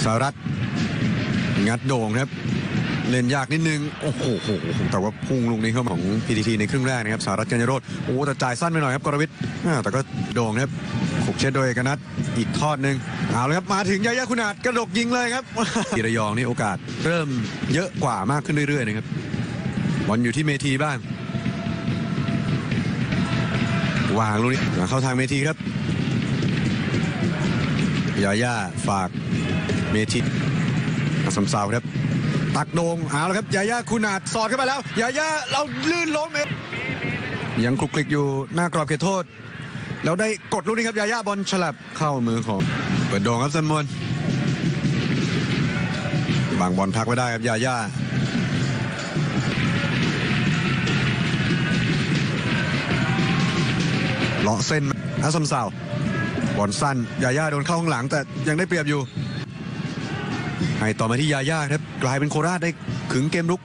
สหรัฐงัดโด่งครับเล่นยากนิดนึงโอ้โหแต่ว่าพุ่งลูกนี้เข้าของ PTT ในครึ่งแรกนะครับสหรัฐกัญญาโรจน์โอ้แต่จ่ายสั้นไปหน่อยครับกรวิทย์แต่ก็โด่งครับขบเช็ดโดยเอกนัทอีกทอดหนึ่งเอาเลยครับมาถึงยายาคุณาดกระดกยิงเลยครับทีระยองนี่โอกาสเริ่มเยอะกว่ามากขึ้นเรื่อยๆนะครับบอลอยู่ที่เมธีบ้างวางลูกนี้เข้าทางเมธีครับยาย่าฝากเมธีสมสาวครับตักโด่งเอาแล้วครับยาย่าคุณาดสอดเข้าไปแล้วยาย่าเราลื่นล้มเองยังคลุกคลิกอยู่หน้ากรอบเขตโทษแล้วได้กดลูกนี้ครับยาย่าบอลฉลับเข้ามือของเปิดโด่งครับสมวนบางบอลพักไม่ได้ครับยาย่าเลาะเส้นอาสมสาวบอลสั้นยาย่าโดนเข้าข้างหลังแต่ยังได้เปรียบอยู่ให้ต่อมาที่ยาย่าครับกลายเป็นโคราชได้ขึงเกมรุก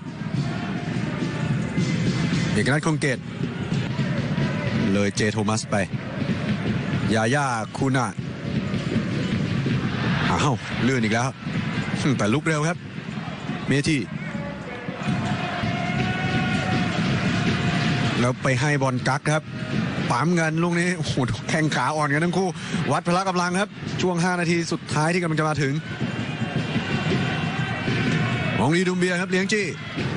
เอกนัทคงเกตเลยเจโทมัสไปยาย่าคูน่าลื่นอีกแล้วแต่ลุกเร็วครับเมธีแล้วไปให้บอลกักครับปั๊มเงินลูกนี้โอ้โหแข้งขาอ่อนกันทั้งคู่วัดพละกำลังครับช่วง5 นาทีสุดท้ายที่กำลังจะมาถึงมองดีดุมเบียครับเลี้ยงจี้